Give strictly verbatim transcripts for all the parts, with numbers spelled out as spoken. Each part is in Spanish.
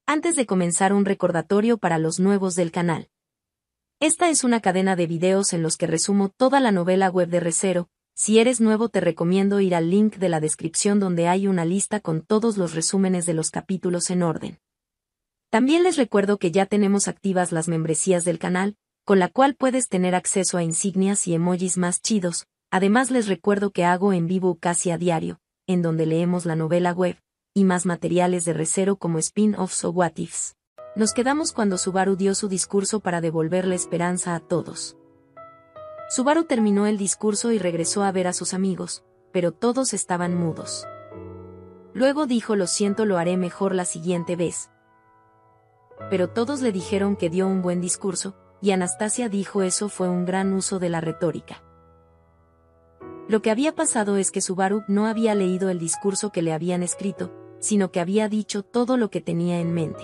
Antes de comenzar, un recordatorio para los nuevos del canal. Esta es una cadena de videos en los que resumo toda la novela web de Re:Zero. Si eres nuevo, te recomiendo ir al link de la descripción donde hay una lista con todos los resúmenes de los capítulos en orden. También les recuerdo que ya tenemos activas las membresías del canal, con la cual puedes tener acceso a insignias y emojis más chidos. Además, les recuerdo que hago en vivo casi a diario, en donde leemos la novela web, y más materiales de Re:Zero como spin-offs o what ifs. Nos quedamos cuando Subaru dio su discurso para devolverle esperanza a todos. Subaru terminó el discurso y regresó a ver a sus amigos, pero todos estaban mudos. Luego dijo: lo siento, lo haré mejor la siguiente vez. Pero todos le dijeron que dio un buen discurso, y Anastasia dijo: eso fue un gran uso de la retórica. Lo que había pasado es que Subaru no había leído el discurso que le habían escrito, sino que había dicho todo lo que tenía en mente.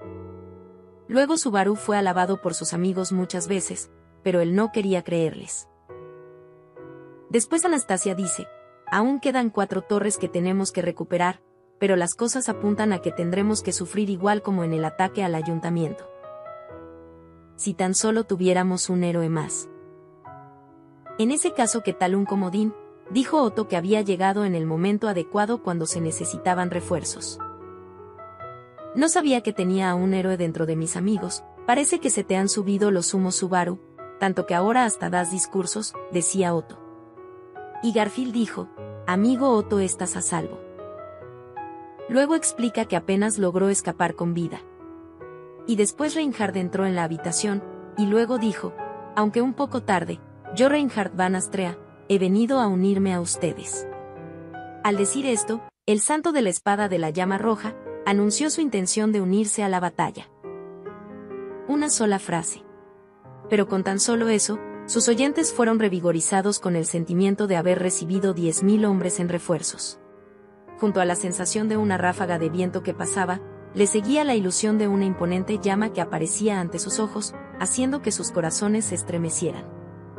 Luego Subaru fue alabado por sus amigos muchas veces, pero él no quería creerles. Después Anastasia dice: aún quedan cuatro torres que tenemos que recuperar, pero las cosas apuntan a que tendremos que sufrir igual como en el ataque al ayuntamiento. Si tan solo tuviéramos un héroe más. En ese caso, ¿qué tal un comodín?, dijo Otto, que había llegado en el momento adecuado cuando se necesitaban refuerzos. No sabía que tenía a un héroe dentro de mis amigos. Parece que se te han subido los humos, Subaru, tanto que ahora hasta das discursos, decía Otto. Y Garfield dijo: amigo Otto, estás a salvo. Luego explica que apenas logró escapar con vida. Y después Reinhard entró en la habitación, y luego dijo: aunque un poco tarde, yo, Reinhard van Astrea, he venido a unirme a ustedes. Al decir esto, el santo de la espada de la llama roja anunció su intención de unirse a la batalla. Una sola frase. Pero con tan solo eso, sus oyentes fueron revigorizados con el sentimiento de haber recibido diez mil hombres en refuerzos. Junto a la sensación de una ráfaga de viento que pasaba, le seguía la ilusión de una imponente llama que aparecía ante sus ojos, haciendo que sus corazones se estremecieran.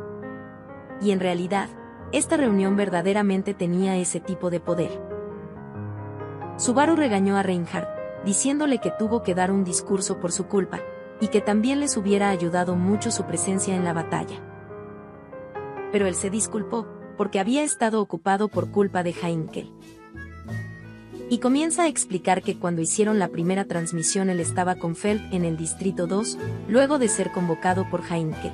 Y en realidad, esta reunión verdaderamente tenía ese tipo de poder. Subaru regañó a Reinhard, diciéndole que tuvo que dar un discurso por su culpa, y que también les hubiera ayudado mucho su presencia en la batalla. Pero él se disculpó, porque había estado ocupado por culpa de Heinkel. Y comienza a explicar que cuando hicieron la primera transmisión él estaba con Feld en el Distrito dos, luego de ser convocado por Heinkel.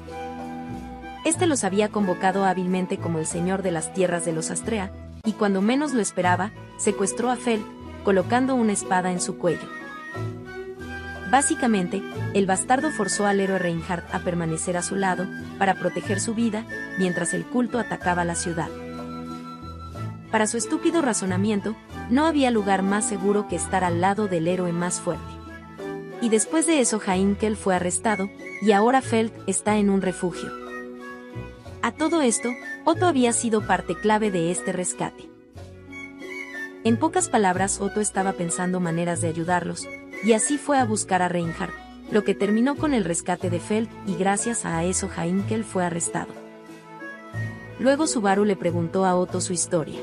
Este los había convocado hábilmente como el señor de las tierras de los Astrea, y cuando menos lo esperaba, secuestró a Feld, colocando una espada en su cuello. Básicamente, el bastardo forzó al héroe Reinhard a permanecer a su lado, para proteger su vida, mientras el culto atacaba la ciudad. Para su estúpido razonamiento, no había lugar más seguro que estar al lado del héroe más fuerte. Y después de eso Heinkel fue arrestado, y ahora Feld está en un refugio. A todo esto, Otto había sido parte clave de este rescate. En pocas palabras, Otto estaba pensando maneras de ayudarlos, y así fue a buscar a Reinhard, lo que terminó con el rescate de Feld, y gracias a eso Heinkel fue arrestado. Luego Subaru le preguntó a Otto su historia.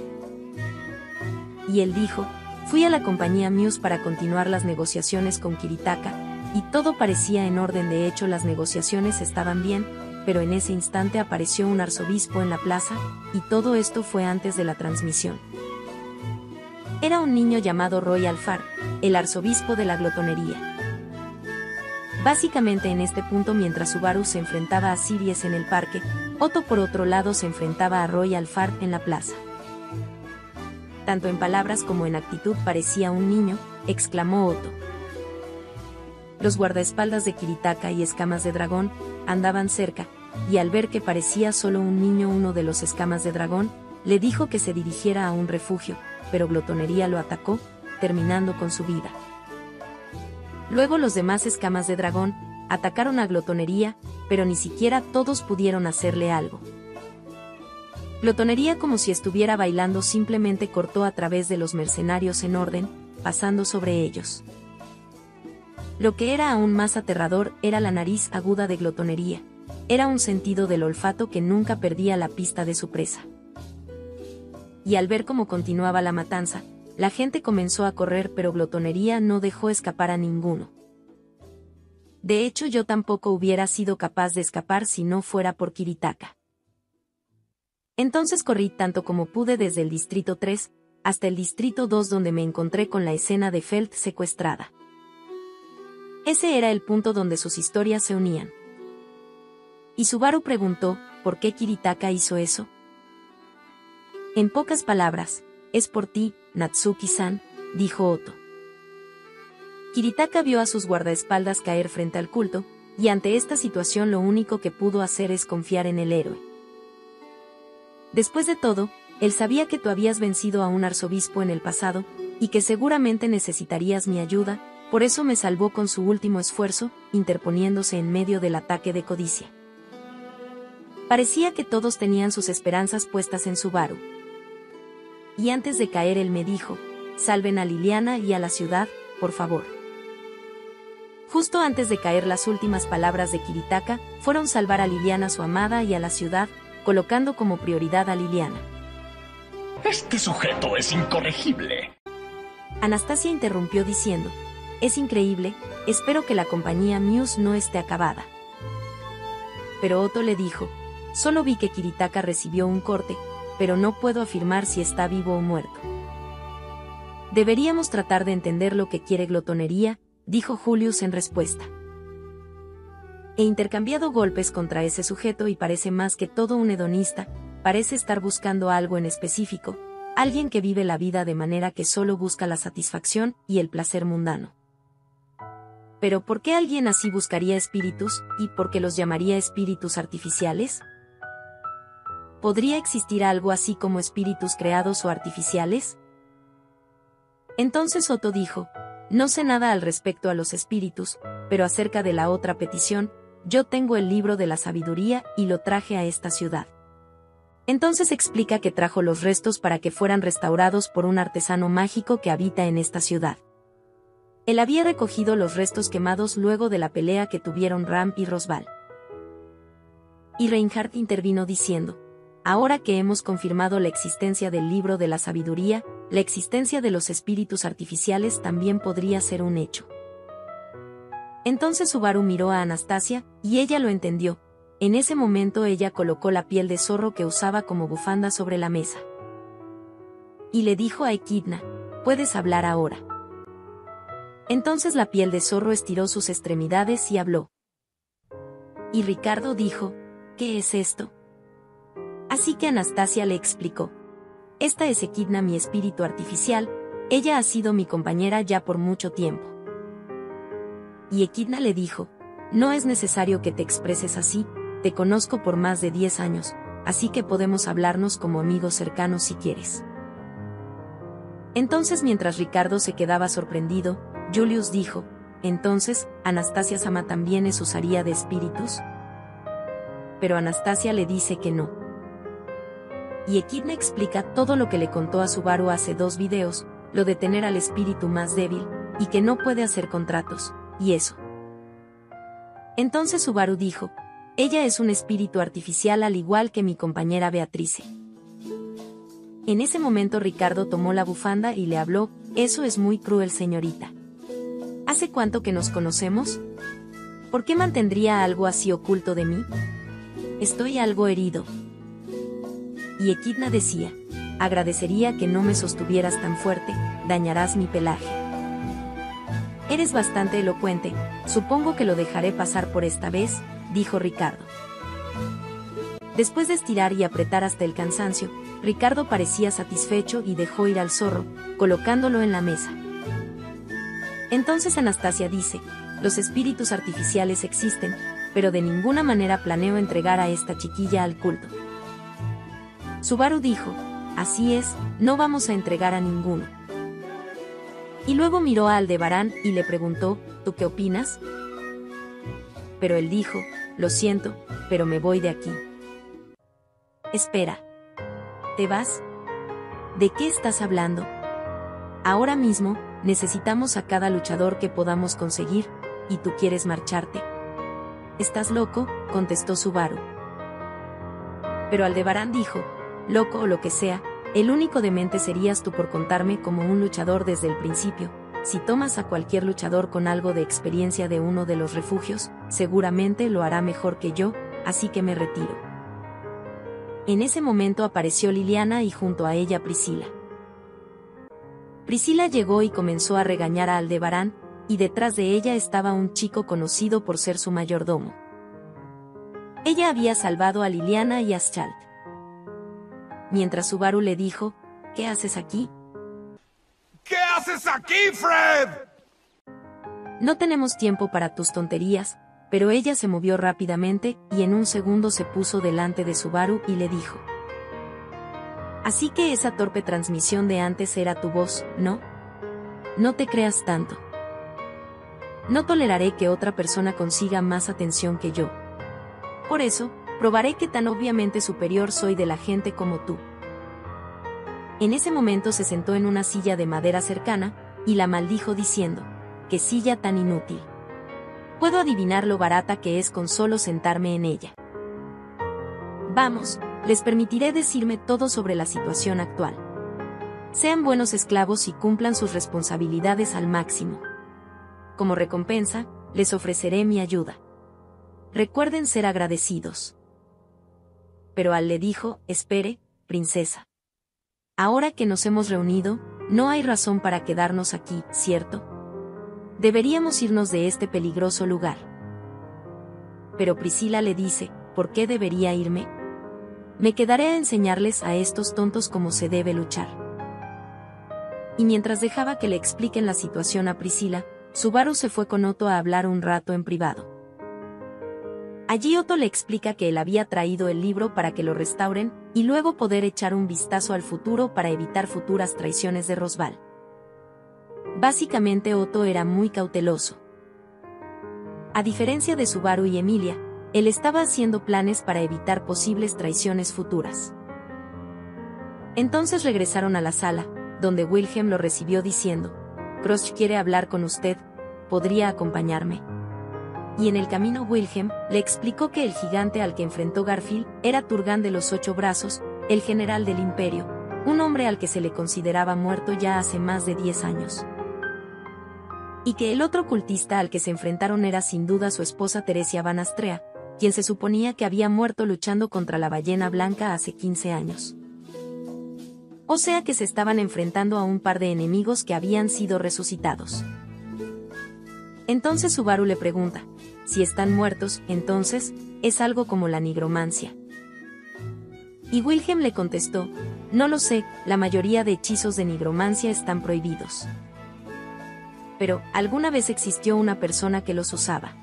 Y él dijo: fui a la compañía Muse para continuar las negociaciones con Kiritaka, y todo parecía en orden. De hecho, las negociaciones estaban bien, pero en ese instante apareció un arzobispo en la plaza, y todo esto fue antes de la transmisión. Era un niño llamado Roy Alfar, el arzobispo de la glotonería. Básicamente en este punto, mientras Subaru se enfrentaba a Siries en el parque, Otto por otro lado se enfrentaba a Roy Alfar en la plaza. Tanto en palabras como en actitud parecía un niño, exclamó Otto. Los guardaespaldas de Kiritaka y Escamas de Dragón andaban cerca, y al ver que parecía solo un niño, uno de los Escamas de Dragón le dijo que se dirigiera a un refugio, pero Glotonería lo atacó, terminando con su vida. Luego los demás Escamas de Dragón atacaron a Glotonería, pero ni siquiera todos pudieron hacerle algo. Glotonería, como si estuviera bailando, simplemente cortó a través de los mercenarios en orden, pasando sobre ellos. Lo que era aún más aterrador era la nariz aguda de Glotonería. Era un sentido del olfato que nunca perdía la pista de su presa. Y al ver cómo continuaba la matanza, la gente comenzó a correr, pero Glotonería no dejó escapar a ninguno. De hecho, yo tampoco hubiera sido capaz de escapar si no fuera por Kiritaka. Entonces corrí tanto como pude desde el Distrito tres hasta el Distrito dos, donde me encontré con la escena de Felt secuestrada. Ese era el punto donde sus historias se unían. Y Subaru preguntó, ¿por qué Kiritaka hizo eso? En pocas palabras, es por ti, Natsuki-san, dijo Oto. Kiritaka vio a sus guardaespaldas caer frente al culto, y ante esta situación lo único que pudo hacer es confiar en el héroe. Después de todo, él sabía que tú habías vencido a un arzobispo en el pasado, y que seguramente necesitarías mi ayuda, por eso me salvó con su último esfuerzo, interponiéndose en medio del ataque de codicia. Parecía que todos tenían sus esperanzas puestas en Subaru. Y antes de caer él me dijo, salven a Liliana y a la ciudad, por favor. Justo antes de caer, las últimas palabras de Kiritaka fueron salvar a Liliana, su amada, y a la ciudad, colocando como prioridad a Liliana. Este sujeto es incorregible. Anastasia interrumpió diciendo, es increíble, espero que la compañía Muse no esté acabada. Pero Oto le dijo, solo vi que Kiritaka recibió un corte, pero no puedo afirmar si está vivo o muerto. Deberíamos tratar de entender lo que quiere Glotonería, dijo Julius en respuesta. He intercambiado golpes contra ese sujeto y parece más que todo un hedonista, parece estar buscando algo en específico, alguien que vive la vida de manera que solo busca la satisfacción y el placer mundano. Pero ¿por qué alguien así buscaría espíritus, y por qué los llamaría espíritus artificiales? ¿Podría existir algo así como espíritus creados o artificiales? Entonces Oto dijo, no sé nada al respecto a los espíritus, pero acerca de la otra petición, yo tengo el libro de la sabiduría y lo traje a esta ciudad. Entonces explica que trajo los restos para que fueran restaurados por un artesano mágico que habita en esta ciudad. Él había recogido los restos quemados luego de la pelea que tuvieron Ram y Rosval. Y Reinhardt intervino diciendo, ahora que hemos confirmado la existencia del libro de la sabiduría, la existencia de los espíritus artificiales también podría ser un hecho. Entonces Subaru miró a Anastasia, y ella lo entendió. En ese momento ella colocó la piel de zorro que usaba como bufanda sobre la mesa. Y le dijo a Echidna, puedes hablar ahora. Entonces la piel de zorro estiró sus extremidades y habló. Y Ricardo dijo, ¿qué es esto? Así que Anastasia le explicó. Esta es Echidna, mi espíritu artificial, ella ha sido mi compañera ya por mucho tiempo. Y Echidna le dijo, no es necesario que te expreses así, te conozco por más de diez años, así que podemos hablarnos como amigos cercanos si quieres. Entonces mientras Ricardo se quedaba sorprendido, Julius dijo, entonces, ¿Anastasia-sama también es usaría de espíritus? Pero Anastasia le dice que no. Y Echidna explica todo lo que le contó a Subaru hace dos videos, lo de tener al espíritu más débil, y que no puede hacer contratos, y eso. Entonces Subaru dijo, ella es un espíritu artificial al igual que mi compañera Beatrice. En ese momento Ricardo tomó la bufanda y le habló, eso es muy cruel, señorita. ¿Hace cuánto que nos conocemos? ¿Por qué mantendría algo así oculto de mí? Estoy algo herido. Y Echidna decía, agradecería que no me sostuvieras tan fuerte, dañarás mi pelaje. Eres bastante elocuente, supongo que lo dejaré pasar por esta vez, dijo Ricardo. Después de estirar y apretar hasta el cansancio, Ricardo parecía satisfecho y dejó ir al zorro, colocándolo en la mesa. Entonces Anastasia dice, los espíritus artificiales existen, pero de ninguna manera planeo entregar a esta chiquilla al culto. Subaru dijo, así es, no vamos a entregar a ninguno. Y luego miró a Aldebarán y le preguntó, ¿tú qué opinas? Pero él dijo, lo siento, pero me voy de aquí. Espera. ¿Te vas? ¿De qué estás hablando? Ahora mismo, necesitamos a cada luchador que podamos conseguir, y tú quieres marcharte. ¿Estás loco?, contestó Subaru. Pero Aldebarán dijo, loco o lo que sea, El único demente serías tú por contarme como un luchador desde el principio. Si tomas a cualquier luchador con algo de experiencia de uno de los refugios, seguramente lo hará mejor que yo, así que me retiro. En ese momento apareció Liliana y junto a ella Priscila. Priscila llegó y comenzó a regañar a Aldebarán, y detrás de ella estaba un chico conocido por ser su mayordomo. Ella había salvado a Liliana y a Schalt. Mientras Subaru le dijo, ¿qué haces aquí? ¿Qué haces aquí, Fred? No tenemos tiempo para tus tonterías, pero ella se movió rápidamente y en un segundo se puso delante de Subaru y le dijo. Así que esa torpe transmisión de antes era tu voz, ¿no? No te creas tanto. No toleraré que otra persona consiga más atención que yo. Por eso, probaré que tan obviamente superior soy de la gente como tú. En ese momento se sentó en una silla de madera cercana, y la maldijo diciendo, ¡qué silla tan inútil! Puedo adivinar lo barata que es con solo sentarme en ella. Vamos, les permitiré decirme todo sobre la situación actual. Sean buenos esclavos y cumplan sus responsabilidades al máximo. Como recompensa, les ofreceré mi ayuda. Recuerden ser agradecidos. Pero Al le dijo, espere, princesa. Ahora que nos hemos reunido, no hay razón para quedarnos aquí, ¿cierto? Deberíamos irnos de este peligroso lugar. Pero Priscila le dice, ¿por qué debería irme? Me quedaré a enseñarles a estos tontos cómo se debe luchar. Y mientras dejaba que le expliquen la situación a Priscila, Subaru se fue con Otto a hablar un rato en privado. Allí Otto le explica que él había traído el libro para que lo restauren, y luego poder echar un vistazo al futuro para evitar futuras traiciones de Rosval. Básicamente Otto era muy cauteloso. A diferencia de Subaru y Emilia, él estaba haciendo planes para evitar posibles traiciones futuras. Entonces regresaron a la sala, donde Wilhelm lo recibió diciendo, Crush quiere hablar con usted, ¿podría acompañarme? Y en el camino Wilhelm le explicó que el gigante al que enfrentó Garfield era Turgan de los Ocho Brazos, el general del Imperio, un hombre al que se le consideraba muerto ya hace más de diez años. Y que el otro cultista al que se enfrentaron era sin duda su esposa Teresia Van Astrea, quien se suponía que había muerto luchando contra la ballena blanca hace quince años. O sea que se estaban enfrentando a un par de enemigos que habían sido resucitados. Entonces Subaru le pregunta, si están muertos, entonces, es algo como la nigromancia. Y Wilhelm le contestó, no lo sé, la mayoría de hechizos de nigromancia están prohibidos. Pero, alguna vez existió una persona que los usaba.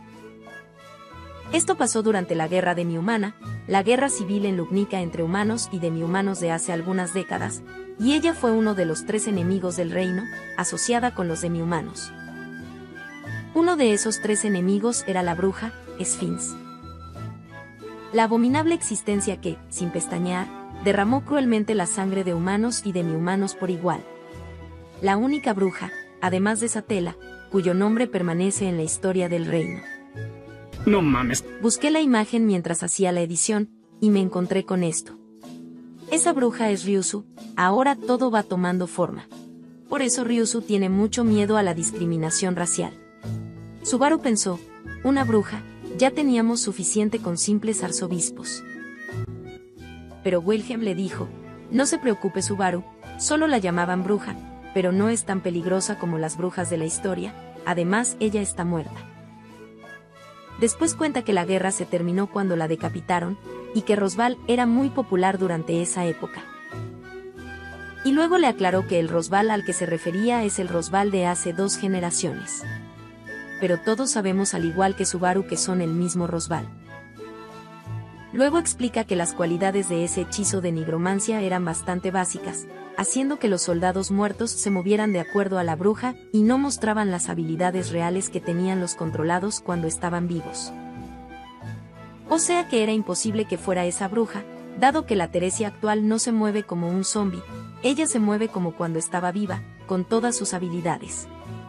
Esto pasó durante la Guerra Demi-Humana, la guerra civil en Lubnica entre humanos y demi-humanos de hace algunas décadas, y ella fue uno de los tres enemigos del reino, asociada con los demi-humanos. Uno de esos tres enemigos era la bruja, Sphinx. La abominable existencia que, sin pestañear, derramó cruelmente la sangre de humanos y demi-humanos por igual. La única bruja, además de Satela, cuyo nombre permanece en la historia del reino. No mames. Busqué la imagen mientras hacía la edición, y me encontré con esto. Esa bruja es Ryuzu, ahora todo va tomando forma. Por eso Ryuzu tiene mucho miedo a la discriminación racial. Subaru pensó, una bruja, ya teníamos suficiente con simples arzobispos. Pero Wilhelm le dijo, no se preocupe Subaru, solo la llamaban bruja, pero no es tan peligrosa como las brujas de la historia, además ella está muerta. Después cuenta que la guerra se terminó cuando la decapitaron, y que Rosval era muy popular durante esa época. Y luego le aclaró que el Rosval al que se refería es el Rosval de hace dos generaciones. Pero todos sabemos al igual que Subaru que son el mismo Rosval. Luego explica que las cualidades de ese hechizo de nigromancia eran bastante básicas, haciendo que los soldados muertos se movieran de acuerdo a la bruja y no mostraban las habilidades reales que tenían los controlados cuando estaban vivos. O sea que era imposible que fuera esa bruja, dado que la Teresia actual no se mueve como un zombie, ella se mueve como cuando estaba viva, con todas sus habilidades.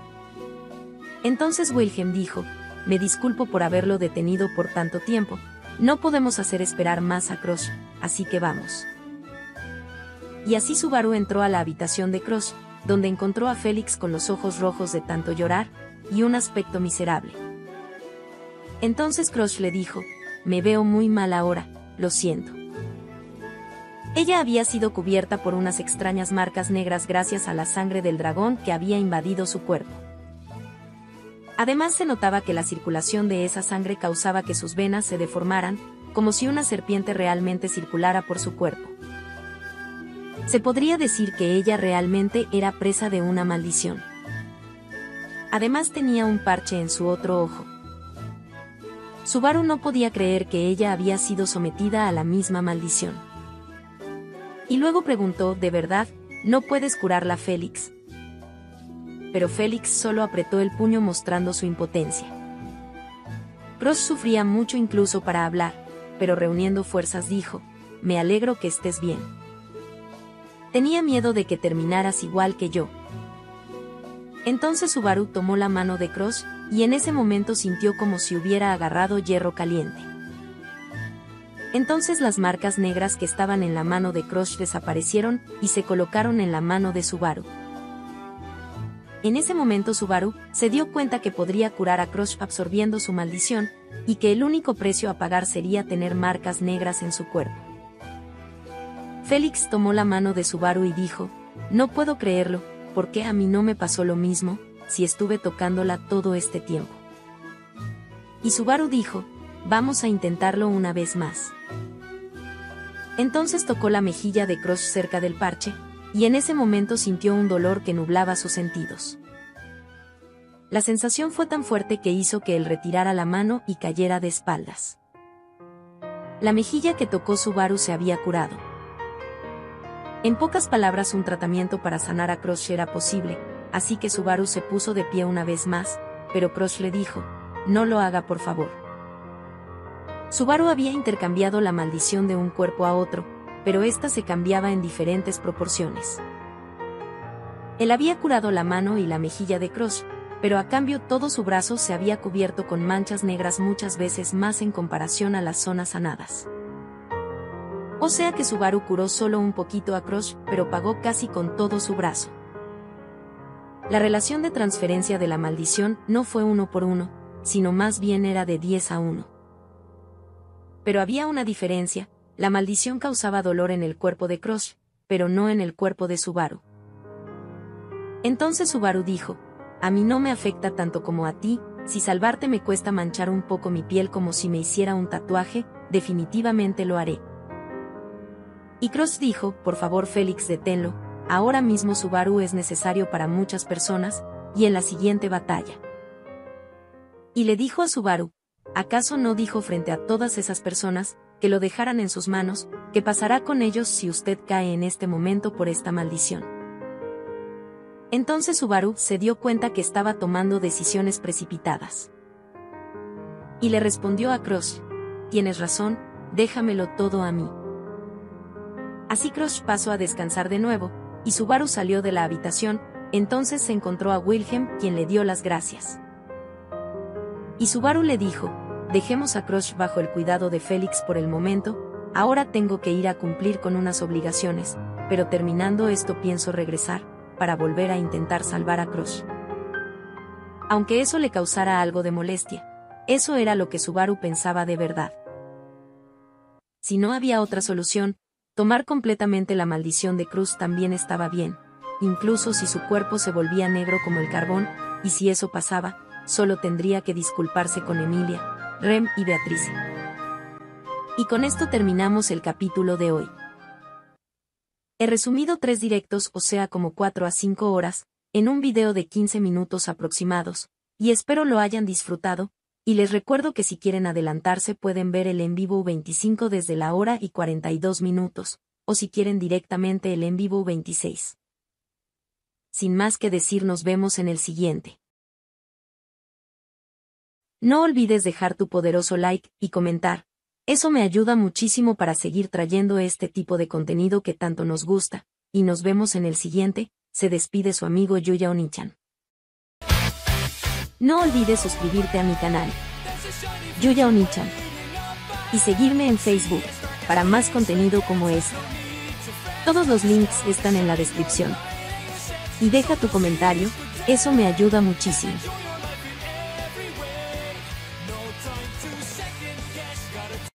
Entonces Wilhelm dijo, me disculpo por haberlo detenido por tanto tiempo, no podemos hacer esperar más a Crush, así que vamos. Y así Subaru entró a la habitación de Crush, donde encontró a Félix con los ojos rojos de tanto llorar, y un aspecto miserable. Entonces Crush le dijo, me veo muy mal ahora, lo siento. Ella había sido cubierta por unas extrañas marcas negras gracias a la sangre del dragón que había invadido su cuerpo. Además se notaba que la circulación de esa sangre causaba que sus venas se deformaran, como si una serpiente realmente circulara por su cuerpo. Se podría decir que ella realmente era presa de una maldición. Además tenía un parche en su otro ojo. Subaru no podía creer que ella había sido sometida a la misma maldición. Y luego preguntó, ¿de verdad, no puedes curarla, Félix? Pero Félix solo apretó el puño mostrando su impotencia. Crush sufría mucho incluso para hablar, pero reuniendo fuerzas dijo, me alegro que estés bien. Tenía miedo de que terminaras igual que yo. Entonces Subaru tomó la mano de Crush, y en ese momento sintió como si hubiera agarrado hierro caliente. Entonces las marcas negras que estaban en la mano de Crush desaparecieron y se colocaron en la mano de Subaru. En ese momento Subaru se dio cuenta que podría curar a Crush absorbiendo su maldición, y que el único precio a pagar sería tener marcas negras en su cuerpo. Félix tomó la mano de Subaru y dijo, no puedo creerlo, ¿por qué a mí no me pasó lo mismo, si estuve tocándola todo este tiempo? Y Subaru dijo, vamos a intentarlo una vez más. Entonces tocó la mejilla de Crush cerca del parche, y en ese momento sintió un dolor que nublaba sus sentidos. La sensación fue tan fuerte que hizo que él retirara la mano y cayera de espaldas. La mejilla que tocó Subaru se había curado. En pocas palabras, un tratamiento para sanar a Crush era posible, así que Subaru se puso de pie una vez más, pero Crush le dijo, no lo haga por favor. Subaru había intercambiado la maldición de un cuerpo a otro, pero ésta se cambiaba en diferentes proporciones. Él había curado la mano y la mejilla de Crush, pero a cambio todo su brazo se había cubierto con manchas negras muchas veces más en comparación a las zonas sanadas. O sea que Subaru curó solo un poquito a Crush, pero pagó casi con todo su brazo. La relación de transferencia de la maldición no fue uno por uno, sino más bien era de diez a uno. Pero había una diferencia, la maldición causaba dolor en el cuerpo de Crush, pero no en el cuerpo de Subaru. Entonces Subaru dijo, a mí no me afecta tanto como a ti, si salvarte me cuesta manchar un poco mi piel como si me hiciera un tatuaje, definitivamente lo haré. Y Crush dijo, por favor Félix, deténlo, ahora mismo Subaru es necesario para muchas personas, y en la siguiente batalla. Y le dijo a Subaru, ¿acaso no dijo frente a todas esas personas, que lo dejaran en sus manos, qué pasará con ellos si usted cae en este momento por esta maldición? Entonces Subaru se dio cuenta que estaba tomando decisiones precipitadas. Y le respondió a Crush, tienes razón, déjamelo todo a mí. Así Crush pasó a descansar de nuevo, y Subaru salió de la habitación, entonces se encontró a Wilhelm, quien le dio las gracias. Y Subaru le dijo, dejemos a Crush bajo el cuidado de Félix por el momento, ahora tengo que ir a cumplir con unas obligaciones, pero terminando esto pienso regresar, para volver a intentar salvar a Crush. Aunque eso le causara algo de molestia, eso era lo que Subaru pensaba de verdad. Si no había otra solución, tomar completamente la maldición de Crush también estaba bien, incluso si su cuerpo se volvía negro como el carbón, y si eso pasaba, solo tendría que disculparse con Emilia, Rem y Beatrice. Y con esto terminamos el capítulo de hoy. He resumido tres directos, o sea como cuatro a cinco horas, en un video de quince minutos aproximados, y espero lo hayan disfrutado, y les recuerdo que si quieren adelantarse pueden ver el en vivo veinticinco desde la hora y cuarenta y dos minutos, o si quieren directamente el en vivo veintiséis. Sin más que decir, nos vemos en el siguiente. No olvides dejar tu poderoso like y comentar, eso me ayuda muchísimo para seguir trayendo este tipo de contenido que tanto nos gusta, y nos vemos en el siguiente. Se despide su amigo Yuya Onichan. No olvides suscribirte a mi canal, Yuya Onichan, y seguirme en Facebook, para más contenido como este. Todos los links están en la descripción. Y deja tu comentario, eso me ayuda muchísimo.